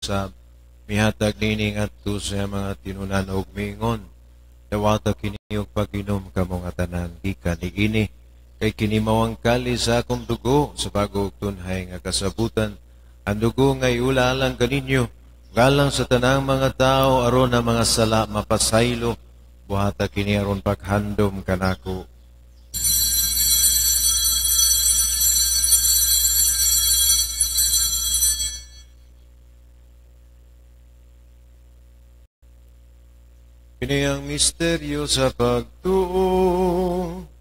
sa mihatag nining adto sa mga tinunan og mingon. Dawata kini og pag-inom kamo nga tanan gikan niini kay kini mao ang kali sa akong dugo sa bago tunhay nga kasabutan. Ang dugo nga iula-alang kaninyo galang sa tanang mga tao aron na mga sala mapasaylo. Buhata kini aron paghandom kanako. Kini ang misteryo sa pagtuo.